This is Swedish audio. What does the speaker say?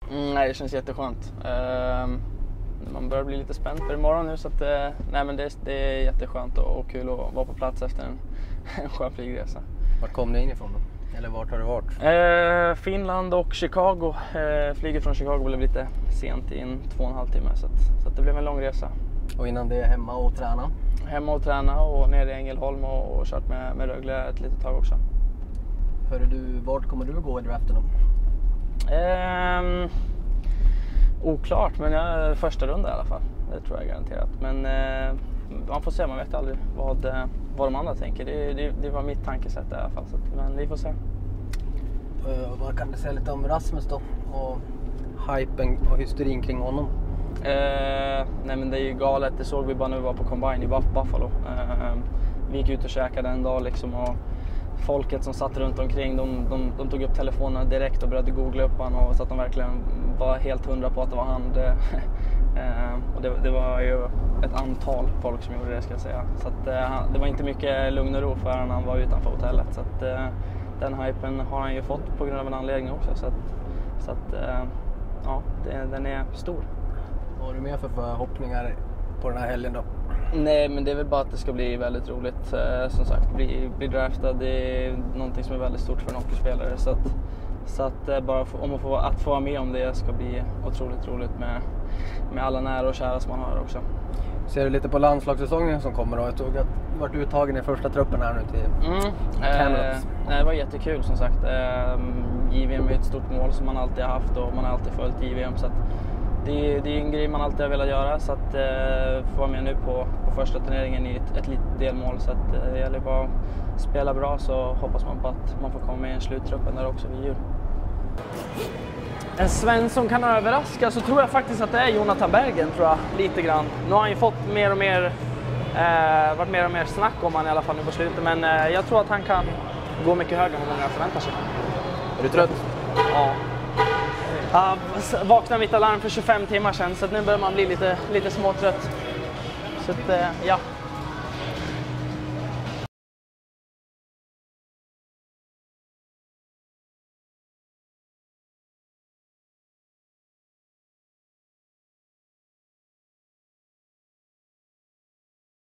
Nej, det känns jätteskönt. Man börjar bli lite spänd för imorgon nu, så att, nej, men det är jätteskönt och kul att vara på plats efter en skön flygresa. Vart kom ni in ifrån då? Eller vart har du varit? Finland och Chicago. Flyget från Chicago blev lite sent i 2,5 timme, så att det blev en lång resa. Och innan det hemma och träna? Hemma och träna och ner i Ängelholm och kört med Rögle ett litet tag också. Hörru du, vart kommer du gå i draften då? Oklart, men första runda i alla fall. Det tror jag garanterat. Men man får se, man vet aldrig vad de andra tänker. Det var mitt tankesätt i alla fall. Men vi får se. Vad kan du säga lite om Rasmus då? Och hypen och hysterin kring honom? Nej, men det är ju galet. Det såg vi bara när vi var på Combine i Buffalo. Vi gick ut och käkade en dag liksom, och folket som satt runt omkring, de tog upp telefonerna direkt och började googla upp han, och så att de verkligen var helt hundra på att det var han. Och det var ju ett antal folk som gjorde det, ska jag säga. Så att, det var inte mycket lugn och ro förrän han var utanför hotellet. Så att, den hypen har han ju fått på grund av en anledning också. Så att ja, den är stor. Vad har du med för förhoppningar på den här helgen då? Nej, men det är väl bara att det ska bli väldigt roligt. Som sagt, bli draftad, det är någonting som är väldigt stort för en hockeyspelare. Så att bara att få vara med om det ska bli otroligt roligt med alla nära och kära som man har också. Ser du lite på landslagssäsongen som kommer då? Jag tror att du varit uttagen i första truppen här nu till Kamloops. Det var jättekul som sagt. JVM är ett stort mål som man alltid har haft, och man har alltid följt JVM. Så att det är en grej man alltid har velat göra, så att få vara med nu på första turneringen i ett litet delmål. Så att det gäller bara att spela bra, så hoppas man på att man får komma med i en sluttruppen där också vid jul. En svensk som kan överraska, så tror jag faktiskt att det är Jonathan Berggren, tror jag, lite grann. Nu har han ju fått varit mer och mer snack om han i alla fall nu på slutet, men jag tror att han kan gå mycket högre än vad många förväntar sig. Är du trött? Ja. Jag vaknade mitt alarm för 25 timmar sedan, så nu börjar man bli lite småtrött. Så att, ja.